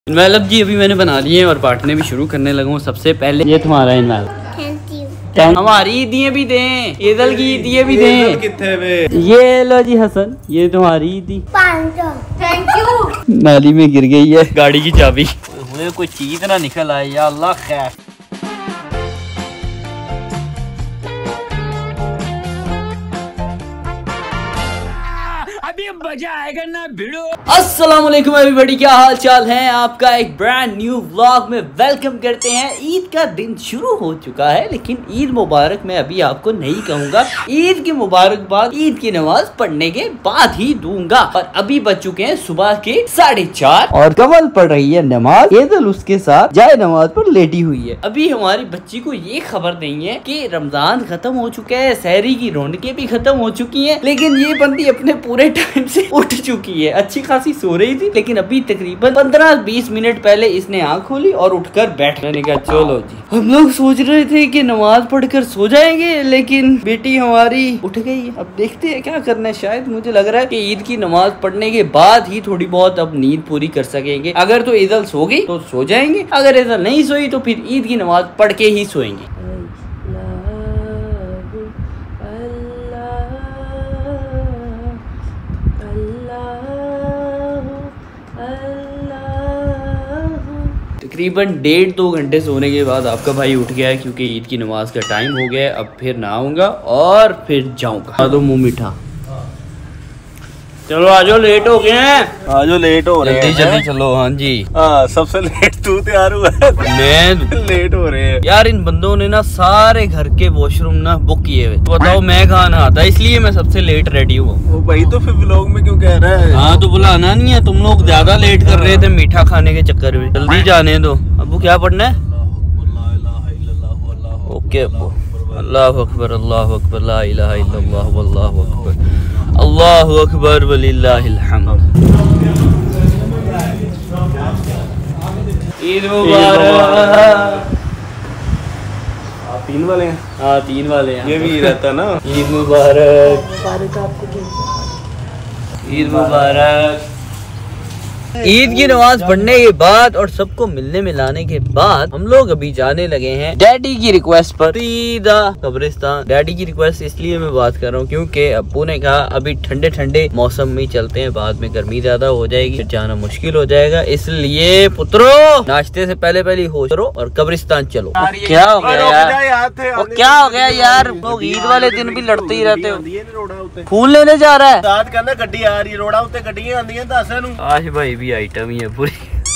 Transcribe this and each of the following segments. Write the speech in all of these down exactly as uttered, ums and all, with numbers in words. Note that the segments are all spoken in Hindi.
इनवेलप जी अभी मैंने बना लिए और बांटने भी शुरू करने लगा हूँ। सबसे पहले ये तुम्हारा इनवेलप, हमारी ईदियाँ भी दें, ईदल की ईदियाँ भी दें। ये लो जी हसन, ये तुम्हारी ईदी। Thank you. नाली में गिर गई है गाड़ी की चाबी। कोई चीज ना निकल आए या अल्लाह खैर। मजा आएगा ना भिड़ो। अस्सलाम वालेकुम एवरीबॉडी, क्या हाल चाल है आपका। एक ब्रांड न्यू व्लॉग में वेलकम करते हैं। ईद का दिन शुरू हो चुका है, लेकिन ईद मुबारक मैं अभी आपको नहीं कहूँगा। ईद की मुबारकबाद ईद की नमाज पढ़ने के बाद ही दूंगा। और अभी बज चुके हैं सुबह के साढ़े चार और कमल पढ़ रही है नमाज। ईदल उसके साथ जाए नमाज पर लेटी हुई है। अभी हमारी बच्ची को ये खबर नहीं है कि रमजान खत्म हो चुका है, सहरी की रौनकें भी खत्म हो चुकी है, लेकिन ये बंदी अपने पूरे टाइम से उठ चुकी है। अच्छी खासी सो रही थी, लेकिन अभी तकरीबन पंद्रह बीस मिनट पहले इसने आंख खोली और उठकर बैठ। मैंने कहा चलो जी, हम लोग सोच रहे थे कि नमाज पढ़कर सो जाएंगे, लेकिन बेटी हमारी उठ गई है। अब देखते हैं क्या करना है। शायद मुझे लग रहा है कि ईद की नमाज पढ़ने के बाद ही थोड़ी बहुत अब नींद पूरी कर सकेंगे। अगर तो ईदल सो गई तो सो जाएंगे, अगर ईदल नहीं सोई तो फिर ईद की नमाज पढ़ के ही सोएंगे। तकरीबन डेढ़ दो घंटे सोने के बाद आपका भाई उठ गया है, क्योंकि ईद की नमाज का टाइम हो गया है। अब फिर नहाऊंगा और फिर जाऊंगा। दो मुंह मीठा। चलो आजो, लेट हो गए हैं। आजो, लेट हो रहे हैं। जल्दी जल्दी चलो। हाँ जी, हाँ सबसे लेट तू तैयार हुआ है। मैं लेट हो रहे हैं यार। इन बंदों ने ना सारे घर के वॉशरूम ना बुक किए हुए। तो बताओ मैं कहाँ नहाता, इसलिए मैं सबसे लेट रेडी हूँ। वो भाई तो फिर व्लॉग में क्यों कह रहा है? हाँ तो बुलाना नहीं है, तुम लोग ज्यादा लेट कर रहे थे मीठा खाने के चक्कर में। जल्दी जाने दो। अबू क्या पढ़ना है? ओके अबू। अल्लाह अकबर, अल्लाह अकबर, ला इलाहा इल्लल्लाह, वल्लाहु अकबर, अल्लाहु अकबर, वलिल्लाहिल हम्द। ईद मुबारक। तीन वाले हैं? हाँ तीन वाले हैं। ये भी रहता ना। ईद मुबारक। ईद मुबारक। ईद की नमाज पढ़ने के बाद और सबको मिलने मिलाने के बाद हम लोग अभी जाने लगे हैं डैडी की रिक्वेस्ट पर सीधा कब्रिस्तान। डैडी की रिक्वेस्ट इसलिए मैं बात कर रहा हूँ क्योंकि अब्बू ने कहा अभी ठंडे ठंडे मौसम में चलते हैं, बाद में गर्मी ज्यादा हो जाएगी, फिर जाना मुश्किल हो जाएगा। इसलिए पुत्रो नाश्ते से पहले पहले होश करो और कब्रिस्तान चलो। क्या हो गया यार? क्या हो गया यार? लोग ईद वाले दिन भी लड़ते ही रहते हो। फूल लेने जा रहा है। गड्डी आ रही रोड़ा उत्ते गड्डियां आंदियां दस नूं। आज भाई भी आइटम ही है पूरी।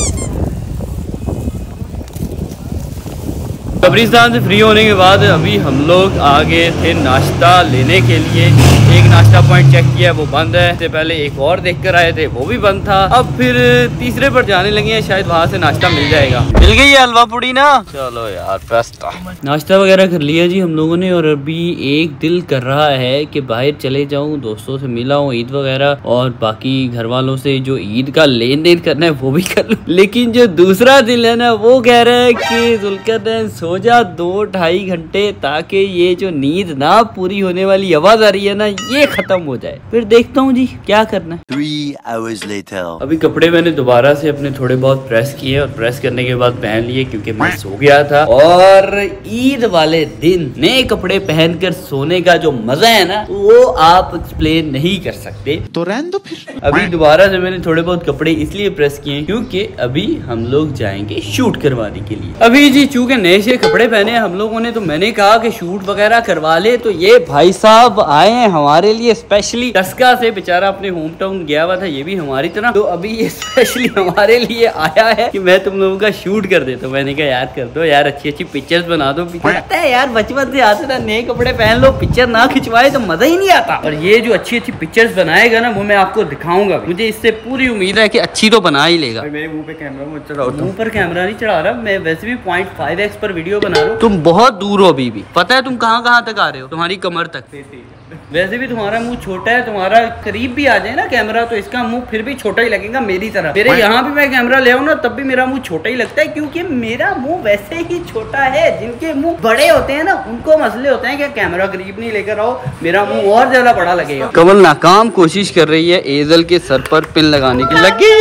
कब्रिस्तान से फ्री होने के बाद अभी हम लोग आ गए थे नाश्ता लेने के लिए। एक नाश्ता पॉइंट चेक किया, वो बंद है। इससे पहले एक और देख कर आए थे, वो भी बंद था। अब फिर तीसरे पर जाने लगे हैं, शायद वहाँ से नाश्ता मिल जाएगा। मिल गई है हलवा पूड़ी ना। चलो यार बेस्ट। नाश्ता वगैरह कर लिया जी हम लोगों ने, और अभी एक दिल कर रहा है कि बाहर चले जाऊँ, दोस्तों से मिला हूँ ईद वगैरह, और बाकी घर वालों से जो ईद का लेन देन करना है वो भी कर लूँ। लेकिन जो दूसरा दिल है ना, वो कह रहा है कि जुल्करनैन सो जा दो ढाई घंटे, ताकि ये जो नींद ना पूरी होने वाली आवाज आ रही है ना, ये खत्म हो जाए। फिर देखता हूँ जी क्या करना है। Three hours later. अभी कपड़े मैंने दोबारा से अपने थोड़े बहुत प्रेस किए और प्रेस करने के बाद पहन लिए, क्योंकि मैं सो गया था। और ईद वाले दिन नए कपड़े पहनकर सोने का जो मजा है ना, वो आप एक्सप्लेन नहीं कर सकते। तो रहने दो फिर। अभी दोबारा से मैंने थोड़े बहुत कपड़े इसलिए प्रेस किए क्योंकि अभी हम लोग जाएंगे शूट करवाने के लिए। अभी जी चूंकि नए से कपड़े पहने हम लोगों ने, तो मैंने कहा कि शूट वगैरह करवा ले। तो ये भाई साहब आए हैं हमारे लिए स्पेशली टस्का से। बेचारा अपने होम टाउन गया हुआ था, ये भी हमारी तरह। तो अभी ये स्पेशली हमारे लिए आया है कि मैं तुम लोगों का शूट कर देता हूँ। मैंने कहा यार कर दो यार, अच्छी अच्छी पिक्चर्स बना दो। पता है यार बचपन से आते था, नए कपड़े पहन लो, पिक्चर ना खिंचवाए तो मजा ही नहीं आता। और ये जो अच्छी अच्छी पिक्चर्स बनाएगा ना, वो मैं आपको दिखाऊंगा। मुझे इससे पूरी उम्मीद है कि अच्छी तो बना ही लेगा। मेरे मुंह पे कैमरा मत चढ़ाओ। मुंह पर कैमरा नहीं चढ़ा रहा मैं, वैसे भी पॉइंट फाइव एक्स पर वीडियो बना रहा हूँ। तुम बहुत दूर हो अभी भी। पता है तुम कहाँ कहाँ तक आ रहे हो? तुम्हारी कमर तक। वैसे भी तुम्हारा मुंह छोटा है, तुम्हारा करीब भी आ जाए ना कैमरा तो इसका मुंह फिर भी छोटा ही लगेगा मेरी तरह। मेरे यहाँ भी मैं कैमरा ले आऊँ ना, तब भी मेरा मुंह छोटा ही लगता है, क्योंकि मेरा मुंह वैसे ही छोटा है। जिनके मुंह बड़े होते हैं ना, उनको मसले होते हैं कि कैमरा करीब नहीं लेकर आओ, मेरा मुंह और ज्यादा बड़ा लगेगा। कमल नाकाम कोशिश कर रही है एजल के सर पर पिन लगाने की। लगी है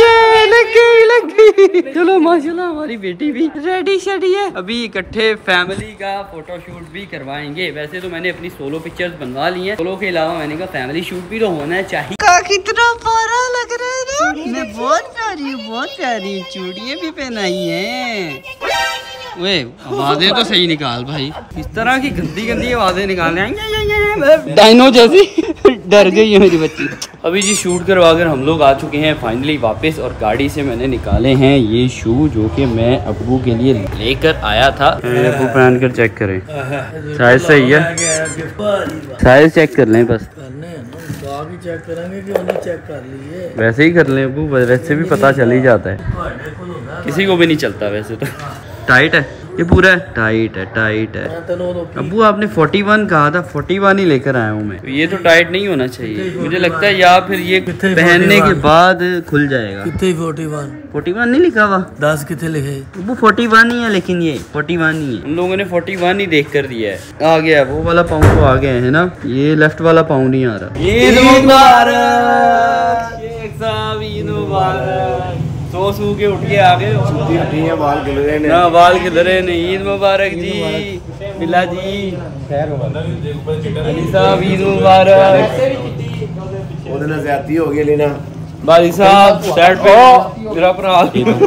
लग गई लग गई। चलो माशाल्लाह हमारी बेटी भी रेडी शेडी है। अभी इकट्ठे फैमिली का फोटो शूट भी करवाएंगे। वैसे तो मैंने अपनी सोलो पिक्चर्स बनवा ली हैं, सोलो के अलावा मैंने कहा फैमिली शूट भी तो होना चाहिए। का कितना प्यारा लग रहा है ना, मैं बहुत प्यारी हूँ, बहुत प्यारी हूँ। चूड़ियाँ भी पहनाई हैं। वे आवाजें तो सही निकाल भाई, इस तरह की गंदी गंदी आवाजें निकालने डायनो जैसी। डर गई है मेरी बच्ची। अभी जी शूट करवा कर हम लोग आ चुके हैं फाइनली वापस, और गाड़ी से मैंने निकाले हैं ये शू जो कि मैं अब्बू के लिए लेकर आया था। अब्बू पहन कर चेक करें, साइज सही है, साइज चेक कर लें बस। चेक करेंगे कि उन्हें चेक कर लीजिए, वैसे ही कर लें अब्बू, वैसे भी पता चल ही जाता है, किसी को भी नहीं चलता वैसे तो। टाइट है ये पूरा है, टाइट है टाइट है। अब्बू आपने इकतालीस कहा था, इकतालीस ही लेकर आया हूँ मैं। तो ये तो टाइट नहीं होना चाहिए मुझे लगता है, या फिर ये पहनने के बाद खुल जाएगा। कितने इकतालीस इकतालीस नहीं लिखा हुआ, दस कितने लिखे? अब्बू इकतालीस ही है, लेकिन ये इकतालीस नहीं है। हम लोगों ने इकतालीस ही देख कर दिया है। आ गया वो वाला पाउंड तो आ गया है ना, ये लेफ्ट वाला पाउंड नहीं आ रहा। ईद मुबारक शेख साहब, ईद मुबारक। सो सू के उठ के आ गए, बाल खिल रहे ना बाल किधर है नहीं। ईद मुबारक जी बिला जी, अली साहब ईद मुबारक। ਉਹਦੇ ਜ਼ਿਆਦਤੀ हो गई लेना बाली साहब साइड पे मेरा भरा।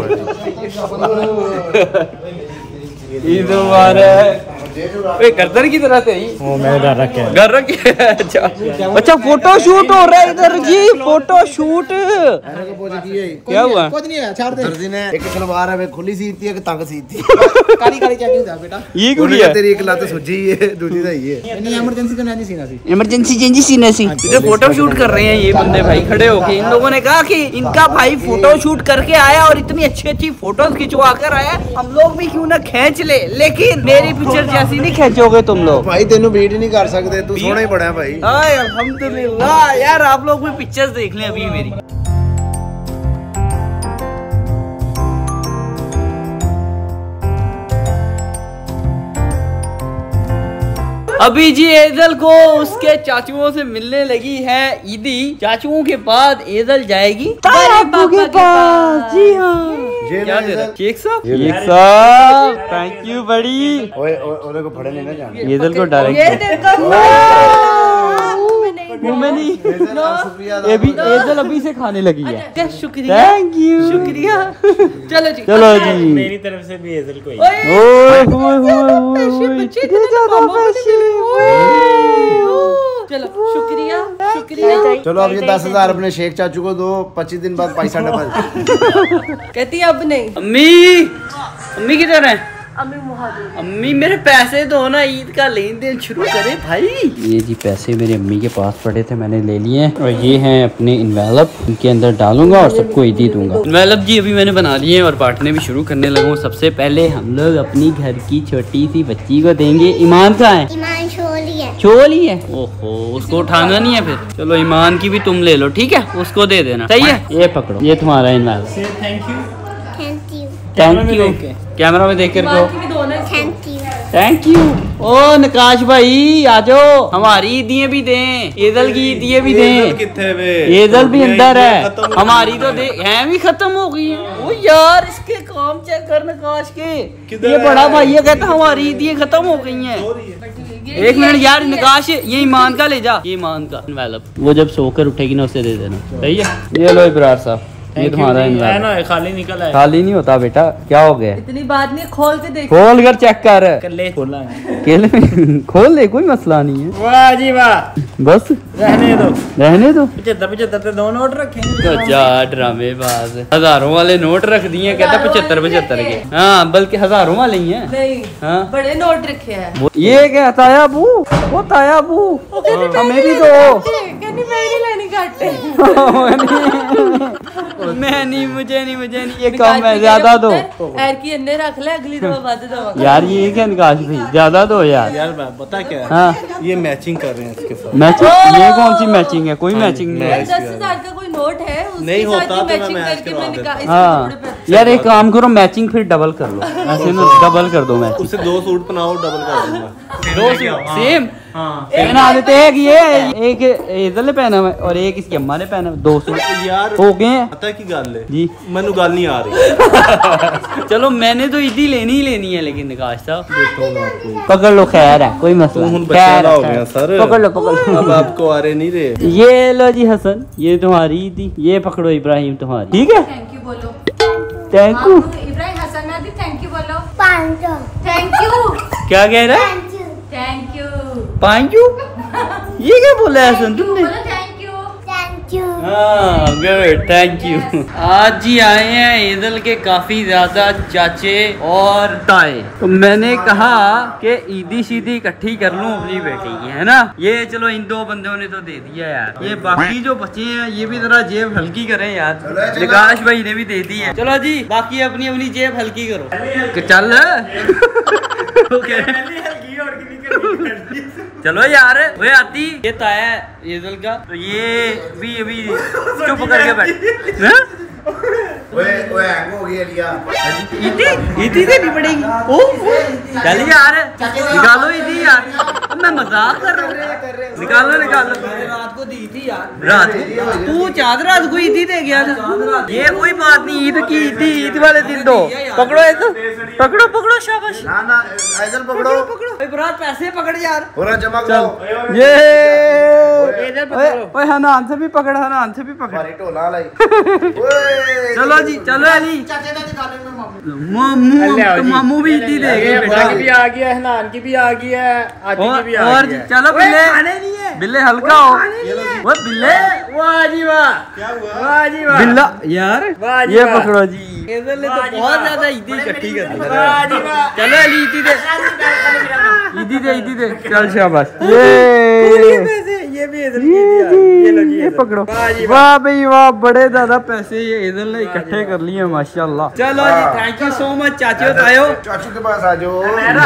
ईद मुबारक। गर्दन की तरह तेरी मैं रखे घर रखे। अच्छा अच्छा फोटो शूट हो रहा है इधर जी, फोटो शूट। क्या हुआ? कुछ नहीं है, छोड़ दे। दर्जी ने एक सलवार है खुली सीती है कि तंग सीती काली काली चेकिंग था बेटा। ये कुड़ी है तेरी एक लत सुजी है, दूसरी तो ये नहीं इमरजेंसी तो नहीं सीना सी, इमरजेंसी चेंजी सीने सी। इधर फोटो शूट कर रहे हैं ये बंदे भाई खड़े होके। इन लोगों ने कहा कि इनका भाई फोटो शूट करके आया और इतनी अच्छी अच्छी फोटोज खिंचवा कर आया, हम लोग भी क्यों ना खींच ले। लेकिन मेरी पिक्चर जैसी नहीं खींचोगे तुम लोग भाई, तेनू बीट नहीं कर सकते, तू सोना ही बड़ा है भाई। हाय अल्हम्दुलिल्लाह यार, आप लोग भी पिक्चर्स देख लें अभी मेरी। अभी जी एजल को उसके चाचुओं से मिलने लगी है ईदी। चाचुओं के बाद एजल जाएगी बाबू के पास। जी हाँ, क्या दे रहा है शेख साहब? शेख साहब थैंक यू बड़ी। ओए ओए को फड़े नहीं ना जाने, एजल को डायरेक्ट मुंह में नहीं, ये भी एजल अभी से खाने लगी है। शुक्रिया थैंक यू शुक्रिया। चलो जी चलो जी, मेरी तरफ से भी एजल को। चलो शुक्रिया शुक्रिया। चलो अब ये दस हजार अपने शेख चाचू को दो, पच्चीस दिन बाद पैसा डबल। कहती अब नहीं। अम्मी अम्मी किधर है? अम्मी मुहादिर। अम्मी मेरे पैसे दो ना, ईद का लेन देन शुरू करे भाई। ये जी पैसे मेरे अम्मी के पास पड़े थे, मैंने ले लिए और ये हैं अपने इन्वेलप, इनके अंदर डालूंगा और सबको ईद ही दूंगा। इन्वेलप जी अभी मैंने बना लिए और बांटने भी शुरू करने लगा हूँ। सबसे पहले हम लोग अपनी घर की छोटी सी बच्ची को देंगे। ईमान कहाँ है? ईमान छोली है। छोली है, ओहो उसको उठाना नहीं है फिर। चलो ईमान की भी तुम ले लो, ठीक है उसको दे देना, सही है। ये पकड़ो, ये तुम्हारा envelope. Thank you thank you thank you. Camera में देख कर थैंक यू थैंक यू। ओ नकाश भाई आ जाओ, हमारी ईदियाँ भी दें, एजल की ईदियाँ भी दें। एजल भी अंदर है, हमारी तो दे हैं भी खत्म हो गई है। ओ यार इसके काम चेक कर नकाश के, ये बड़ा भाई है कहता हमारी ईदियाँ खत्म हो गई हैं। एक मिनट यार नकाश, ये ईमान का ले जा, ये ईमान का इन्वेलप। वो जब सोकर उठेगी ना उसे दे देना, सही है। ये लो इब्रार साहब, ये तुम्हारा इन्वेलप। खाली निकल आया। खाली नहीं होता बेटा, क्या हो गया? इतनी बात नहीं, खोल के देख। खोल कर चेक कर, ले खोला केले में खोल ले, कोई मसला नहीं है। वाह जी वाह, बस रहने दो रहने दो। पचहत्तर पचहत्तर दो नोट रखे ड्रामेबाज, हजारों वाले नोट रख दिए, कहता पचहत्तर पचहत्तर के। हाँ बल्कि हजारों वाले ही हैं। नहीं हाँ बड़े नोट रखे हैं। ये क्या ताया बू, वो ताया बू हमें भी दो। कहनी मैं नहीं लेनी काटे। मैं नहीं, मुझे नहीं, मुझे नहीं, ये कम है, ज्यादा दो। एर की अन्ने रख ले, अगली दफा बाद दवा। यार ये क्या निकाश भाई, ज्यादा दो यार। यार पता क्या है, हाँ ये मैचिंग कर रहे हैं इसके साथ। मैचिंग? ये कौन सी मैचिंग है? कोई मैचिंग नहीं है। दस हजार का कोई नोट है, उसके नहीं साथ होता ही तो मैं मैचिंग मैच करके करवा मैं निकाल। इसके हाँ कपड़े पहन- यार एक काम करो, मैचिंग फिर डबल कर लो, ऐसे ना डबल कर दो मैचिंग। उससे दो सूट बनाओ, डबल कर दूंगा। दो सूट सेम? हाँ पहना देते हैं कि ये एक इधर ने पहना है और एक इसकी अम्मा ने पहना है, दो सौ यार हो गए पता की गल है जी, मैनू गल नहीं आ रही। चलो मैंने तो ईदी लेनी ही लेनी है, लेकिन निकाश साहब पकड़ लो, खैर है कोई मसला नहीं, खैर हो गया सर, पकड़ लो पकड़ लो। अब आपको आ रहे नहीं रहे। ये लो जी हसन, ये तुम्हारी ईदी, ये पकड़ो इब्राहिम तुम्हारी, ठीक है। थैंक यू बोलो। थैंक यू इब्राहिम हसन ने दी थैंक यू बोलो। Thank you. क्या कह रहा है? Thank you. थैंक यू ये क्या बोला है हसन तुमने? Thank you. Thank you. हाँ गुड, थैंक यू। आज जी आए हैं ईदल के काफी ज्यादा चाचे और ताए, तो मैंने कहा कि ईदी शीदी इकट्ठी कर लूं अपनी बेटी की, है ना। ये चलो इन दो बंदों ने तो दे दिया यार, ये बाकी जो बचे हैं ये भी जरा जेब हल्की करें यार। विकास भाई ने भी दे दी है, चलो जी बाकी अपनी अपनी जेब हल्की करो। चल चलो यार, वे आती ये ताया ईदल का, तो ये भी अभी चुप करके बैठ। हाँ? ओए ओए हैंग हो गई लिया। इतनी इतनी देनी पड़ेगी। ओ चल यार निकालो इतनी यार, मैं मजाक कर रहा हूँ। निकालो निकालो, रात को दी थी यार। रात को तू चाँद रात को ईदी दे गया था। ये कोई बात नहीं, ईद की ईदी ईद वाले दिन दो। पकड़ो ऐसा, पकड़ो पकड़ो शाबाश। ना ना ऐसा पकड़ो पकड़ो बरात, पैसे पकड़ यार। पूरा जमा करो। ये ओए हनान से भी पकड़, हनान से भी पकड़। हमारी टोला लाई। ओए चलो जी चलो अली, चाचे ने दिखाने में मामू। मामू तो मामू भी ईदी दे गए बेटा की भी आ गया, हनान की भी आ गया है, आती की भी आ और गया है। चलो बिल्ले, नहीं है बिल्ले हल्का हो। वो बिल्ले, वाह जी वाह, क्या हुआ? वाह जी वाह, बिल्ला यार, वाह जी ये वाह। पकड़ो जी। इधर ले तो बहुत ज्यादा ईदी इकट्ठी कर दी। वाह जी वाह। चलो अली ईदी दे, ईदी दे ईदी दे, चल शाबाश। ये ये भी इधर ये ये लो जी, ये पकड़ो। वाह भाई वाह, बड़े ज्यादा पैसे ये इधर ने इकट्ठे कर लिए माशाल्लाह। चलो जी थैंक यू सो मच चाचियों तायो। चाचू के पास आ जाओ।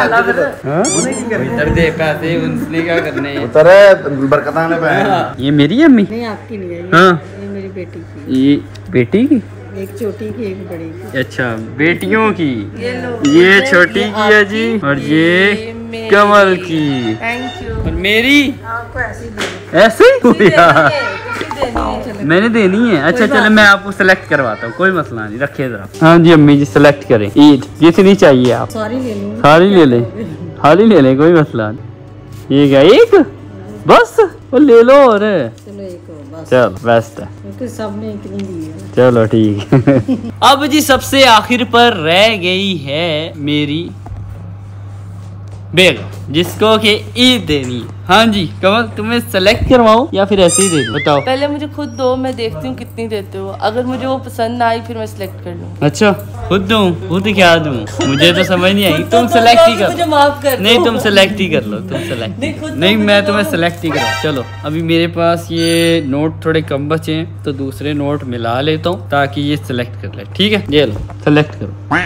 इधर दे पैसे, उनसे क्या करने हैं। उतरे बरकता ने पहन। ये मेरी अम्मी? नहीं आपकी नहीं है, हाँ ये मेरी बेटी की। ये बेटी की? एक छोटी की एक बड़ी की। अच्छा बेटियों की। ये लो, ये छोटी की है जी, और ये कमल की। Thank you. और मेरी आपको ऐसी देनी ऐसे ही यार, है, चलो। मैंने देनी है। अच्छा चलो मैं आपको सेलेक्ट करवाता हूँ, कोई मसला नहीं, रखिए जरा। हाँ जी अम्मी जी सेलेक्ट करें, ईद जितनी चाहिए आप सॉरी ले लूँ। सारी ले लें, सारी ले लें, कोई मसला नहीं। ये क्या एक बस वो ले लो। और चलो एक और बस, चल बेस्ट है, क्योंकि सबने इतनी दी है। चलो ठीक है। अब जी सबसे आखिर पर रह गई है मेरी बेगम, जिसको कि ईद देनी है। हाँ जी कमल, तुम्हें सेलेक्ट करवाऊं या फिर ऐसे ही दे दूं, बताओ। पहले मुझे खुद दो, मैं देखती हूँ कितनी देते हो। अगर मुझे वो पसंद ना आई फिर मैं सिलेक्ट कर लूँ। अच्छा खुद दूं? खुद क्या दूं? मुझे तो समझ नहीं आई। तुम तो सेलेक्ट ही कर, मुझे माफ कर दो। नहीं तुम सेलेक्ट ही कर लो, तुम सेलेक्ट नहीं, खुद नहीं, तो मैं मुझे तुम्हें दो। सेलेक्ट ही करो। चलो अभी मेरे पास ये नोट थोड़े कम बचे हैं, तो दूसरे नोट मिला लेता हूँ ताकि ये सिलेक्ट कर ले। ठीक है ये लो सेलेक्ट करो।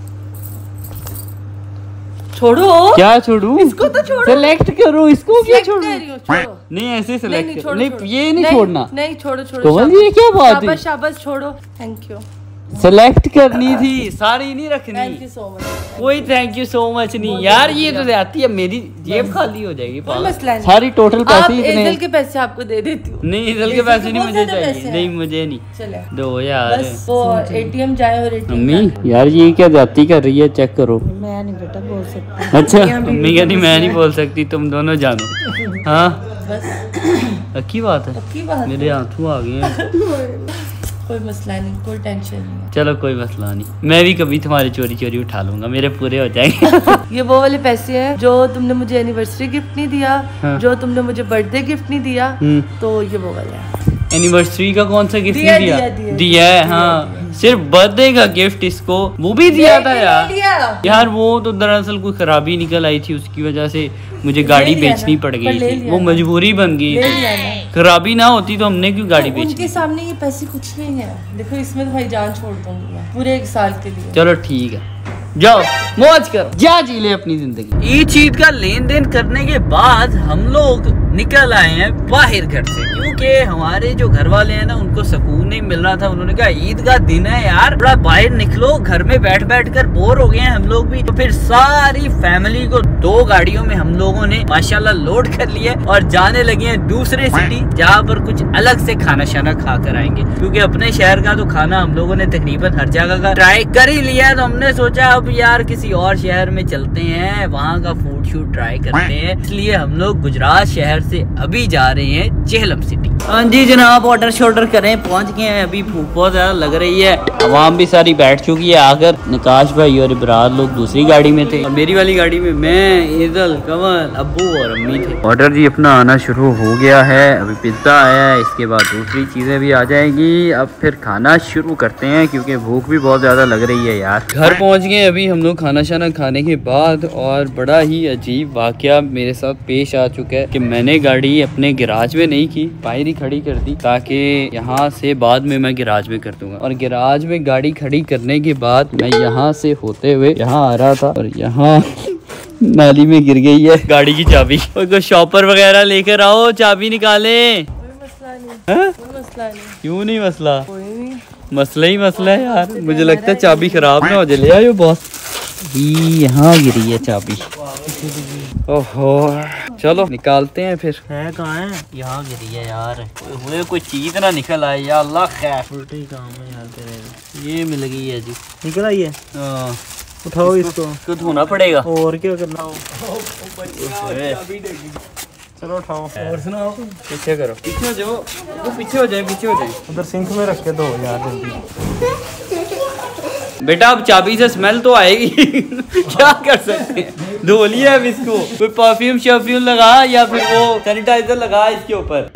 छोड़ो, क्या छोड़ू? इसको तो छोड़ो। सेलेक्ट करो, इसको क्या Select छोड़ू? कर रही हूँ, छोड़ो। नहीं ऐसे नहीं, सेलेक्ट नहीं, करो, छोड़ो, नहीं छोड़ो। ये नहीं छोड़ना। नहीं छोड़ो छोड़ो। कमल जी, ये क्या बात है? शाबाश शाबाश, छोड़ो। थैंक यू, सेलेक्ट करनी थी, सारी नहीं रखनी। Thank you so much. कोई थैंक यू सो मच नहीं यार, ये तो आती है, मेरी जेब खाली हो जाएगी। कोई मसला नहीं। सारी टोटल आप पैसे इतने। एजल के पैसे आपको दे देती हूँ। नहीं इधर के एजल पैसे के नहीं बहुत मुझे ज्यादा चाहिए, पैसे हैं। नहीं मुझे नहीं चले दो यार। बस वो एटीएम जाए और एटीएम अम्मी यार ये क्या जाती कर रही है, चेक करो। मैं नहीं बेटा बोल सकती। अच्छा अम्मी कहती मैं नहीं बोल सकती, तुम दोनों जानो। हाँ बस अच्छी बात है, पक्की बात मेरे आंसू आ गए हैं। कोई मसला नहीं, कोई टेंशन नहीं। चलो कोई मसला नहीं, मैं भी कभी तुम्हारी चोरी चोरी उठा लूंगा, मेरे पूरे हो जाएंगे। ये वो वाले पैसे हैं जो तुमने मुझे एनिवर्सरी गिफ्ट नहीं दिया, हाँ। जो तुमने मुझे बर्थडे गिफ्ट नहीं दिया, हम्म। तो ये वो वाला है। एनिवर्सरी का कौन सा गिफ्ट दिया, नहीं दिया? दिया, दिया, दिया है दिया, हाँ, दिया। सिर्फ बर्थडे का गिफ्ट इसको वो भी दिया था यार। लिया। यार वो तो दरअसल कोई खराबी निकल आई थी, उसकी वजह से मुझे गाड़ी लिया बेचनी ना, पड़ पर गई ले थी, लिया वो ना। मजबूरी बन गई ले थी। लिया ना। खराबी ना होती तो हमने क्यों गाड़ी तो बेचनी। उनके सामने ये पैसे कुछ नहीं है। देखो इसमें तो भाई जान छोड़ दूंगी मैं पूरे एक साल के लिए। चलो ठीक है, जाओ मौज करो, जा जी ले अपनी जिंदगी। ईद चीज का लेन देन करने के बाद हम लोग निकल आए हैं बाहर घर से, क्योंकि हमारे जो घर वाले हैं ना उनको सुकून नहीं मिल रहा था। उन्होंने कहा ईद का दिन है यार, थोड़ा बाहर निकलो, घर में बैठ बैठ कर बोर हो गए हैं हम लोग भी। तो फिर सारी फैमिली को दो गाड़ियों में हम लोगों ने माशाल्लाह लोड कर लिया और जाने लगे हैं दूसरे सिटी, जहाँ पर कुछ अलग से खाना शाना खा कर आएंगे, क्योंकि अपने शहर का तो खाना हम लोगों ने तकरीबन हर जगह का ट्राई कर ही लिया है। तो हमने सोचा अब यार किसी और शहर में चलते हैं, वहाँ का फूड शूट ट्राई करते हैं। इसलिए हम लोग गुजरात शहर से अभी जा रहे हैं झेलम सिटी। हाँ जी जनाब, ऑर्डर शॉर्डर करें, पहुंच गए हैं। अभी भूख बहुत ज्यादा लग रही है, आवाम भी सारी बैठ चुकी है आकर। निकाश भाई और इब्रार लोग दूसरी गाड़ी में थे और मेरी वाली गाड़ी में मैं, ईदल, कमल, अब्बू और अम्मी थे। ऑर्डर जी अपना आना शुरू हो गया है। अभी पिज्जा आया है, इसके बाद दूसरी चीजें भी आ जाएंगी। अब फिर खाना शुरू करते हैं क्योंकि भूख भी बहुत ज्यादा लग रही है यार। घर पहुँच गए अभी हम लोग खाना शाना खाने के बाद, और बड़ा ही अजीब वाकया मेरे साथ पेश आ चुका है कि मैंने गाड़ी अपने गैराज में नहीं की, बाहर ही खड़ी कर दी, ताकि यहाँ से बाद में मैं गैराज में कर दूंगा। और गैराज में गाड़ी खड़ी करने के बाद मैं यहाँ से होते हुए यहाँ आ रहा था और यहाँ नाली में गिर गई है गाड़ी की चाबी। और कोई शॉपर वगैरह लेकर आओ, चाबी निकाले। कोई मसला नहीं, कोई मसला नहीं। क्यों नहीं मसला? कोई नहीं, मसला ही मसला है यार। मुझे लगता है चाबी खराब ना हो जाए। ले आयो बॉस। यहाँ गिरी है चाबी। ओहो, चलो निकालते हैं फिर। है कहाँ है? यहाँ गिरी है यार। हुए कोई चीज ना निकल आए या अल्लाह खैर। उल्टे ही काम है यार तेरे। ये मिल गई है जी। निकल आई है, हाँ, उठाओ इसको। इसको धोना पड़ेगा। और क्या करना हो? चलो उठाओ और सुनाओ। पीछे करो, पीछे हो जाओ, वो पीछे हो जाए, पीछे हो जाए। उधर सिंक में रख के दो यार जल्दी। बेटा अब चाबी से स्मेल तो आएगी क्या कर सकते हैं, धो लिया अब इसको। कोई परफ्यूम शर्फ्यूम लगा या फिर वो सैनिटाइजर लगा इसके ऊपर।